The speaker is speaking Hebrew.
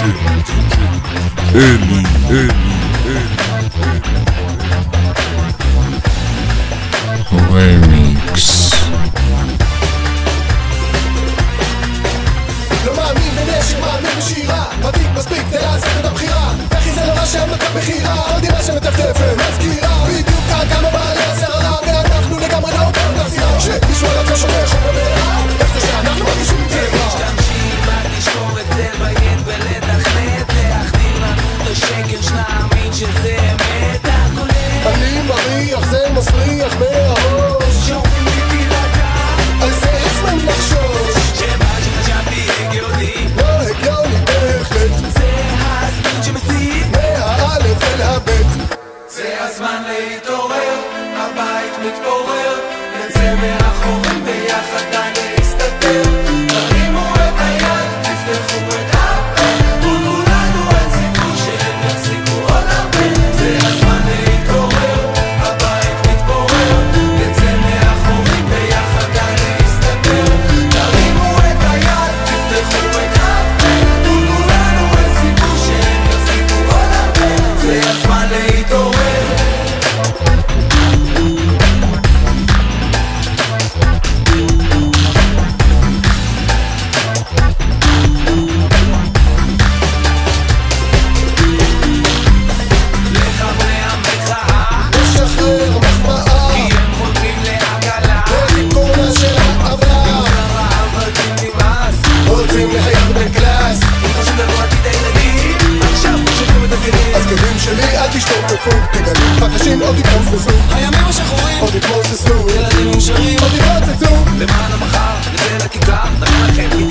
אלי רמיקס. לא מאמין בנשק, מאמין בשירה, ותיק מספיק כדי לעשות את הבחירה. וכי זה לא מה שהמצב בחירה, עוד דירה שמטפטפת מזכירה בדיוק כמה בעלי הסערה, ואנחנו לגמרי לא אותם לסירה. שמישהו על עצמו שופך חומר בעירה, איך זה שאנחנו מרגישים צבע. משתמשים בתשקורת לבית ולתכנת, להחדיר לנו את השקר שנאמין שזה אמת. אני מריח, זה מסריח מהראש, שאומרים לי תירגע, על זה עצמם לחשוש. שמה שחשבתי הגיוני, לא הגיוני בהחלט, זה הספין שמסית מהאלף אל הבית. זה הזמן להתעורר, הבית מתפורר, נצא מאחורים ביחד די להסתתר. תרימו את היד, תפתחו את הפה, תנו לנו את סיפור שהם יפסיקו עוד הרבה. זה הזמן להתעורר, הבית מתפורר, נצא מאחורים ביחד די להסתתר. תרימו את היד, תפתחו את הפה, תנו לנו את סיפור שהם יפסיקו עוד הרבה. זה הזמן להתעורר. לחברי המחאה, לשחרר מחמאה, כי הם חותרים לעגלה, לתיקונה של העבר, העבדים נמאס, רוצים לחיות בקלאס. חשוב לנו עתיד הילדים, עכשיו שומעים את הכלים. אז כלים שלי אל תשתופפו, תגלים חדשים עוד יתרופסו, הימים השחורים, עוד יתמוססו, ילדים מאושרים, עוד יתרוצצו. למען המחר, נצא לכיכר, נראה לכם